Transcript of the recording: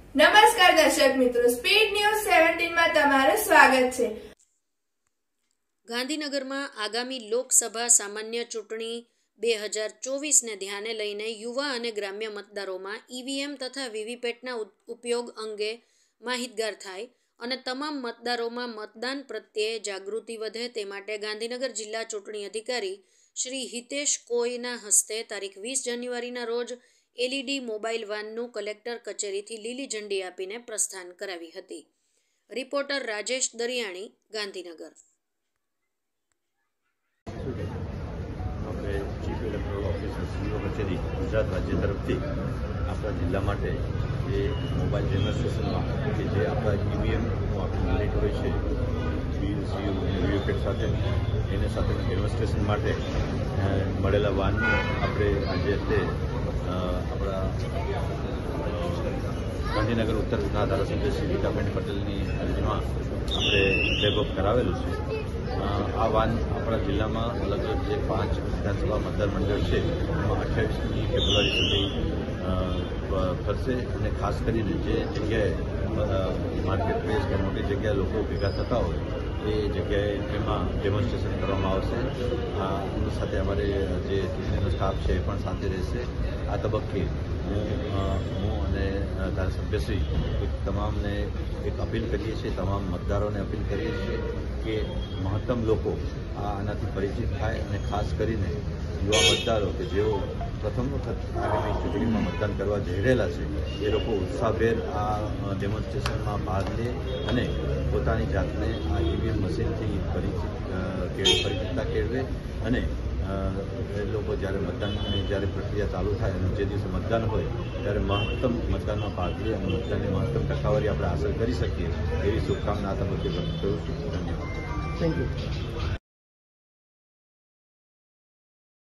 નમસ્કાર દર્શક મિત્રો, સ્પીડ ન્યૂઝ 17 માં તમારું સ્વાગત છે। ગાંધીનગરમાં આગામી લોકસભા સામાન્ય ચૂંટણી 2024ને ધ્યાને લઈને યુવા અને ગ્રામ્ય મતદારોમાં ઈવીએમ તથા વીવીપેટના ઉપયોગ અંગે માહિતગાર થાય અને તમામ મતદારોમાં મતદાન પ્રત્યે જાગૃતિ વધે તે માટે ગાંધીનગર જિલ્લા ચૂંટણી અધિકારી શ્રી હિતેશ કોયના હસ્તે તારીખ 20 જાન્યુઆરીના રોજ એલઈડી મોબાઈલ વાનનું કલેક્ટર કચેરીથી લીલી ઝંડી આપીને પ્રસ્થાન કરાવી હતી। રિપોર્ટર રાજેશ દરિયાણી, ગાંધીનગર। આપણે ચીફ ઇલેક્ટોરલ ઓફિસર સીઓ કચેરી ગુજરાત રાજ્ય તરફથી આપણા જિલ્લા માટે જે મોબાઈલ ડેમોન્સ્ટ્રેશનમાં કે જે આપણા ઈવીએમનું આખું યુનિટ હોય છે સીયુ વીવીપેટ સાથે એને સાથેનું ડેમોન્સ્ટ્રેશન માટે મળેલા વાનનું આપણે આજે તે આપણા ગાંધીનગર ઉત્તર વિભાગના ધારાસભ્ય શ્રી રીટાબેન પટેલની અરજીમાં આપણે ડેવલપ કરાવેલું છે। આ વાન આપણા જિલ્લામાં અલગ અલગ જે 5 વિધાનસભા મતદાર મંડળ છે એમાં 28મી ફેબ્રુઆરી સુધી ફરશે અને ખાસ કરીને જે જગ્યાએ માર્કેટ પ્લેસ કે મોટી જગ્યાએ લોકો ભેગા થતા હોય એ જગ્યાએ એમાં ડેમોન્સ્ટ્રેશન કરવામાં આવશે। એની સાથે અમારે જે ચૂંટણીનો સ્ટાફ છે એ પણ સાથે રહેશે। આ તબક્કે હું અને ધારાસભ્યશ્રી તમામને એક અપીલ કરીએ છીએ, તમામ મતદારોને અપીલ કરીએ છીએ કે મહત્તમ લોકો આનાથી પરિચિત થાય અને ખાસ કરીને યુવા મતદારો કે જેઓ પ્રથમ વખત આગામી ચૂંટણીમાં મતદાન કરવા જઈ રહેલા છે એ લોકો ઉત્સાહભેર આ ડેમોન્સ્ટ્રેશનમાં ભાગ લે અને પોતાની જાતને આ ઈવીએમ મશીનથી પરિચિતતા કેળવે અને એ લોકો જ્યારે મતદાનની જ્યારે પ્રક્રિયા ચાલુ થાય અને જે દિવસે મતદાન હોય ત્યારે મહત્તમ મતદાનમાં ભાગ લે અને મતદાનની મહત્તમ ટકાવારી આપણે હાંસલ કરી શકીએ એવી શુભકામના આ તબક્કે વ્યક્ત કરું છું। ધન્યવાદ। Thank you.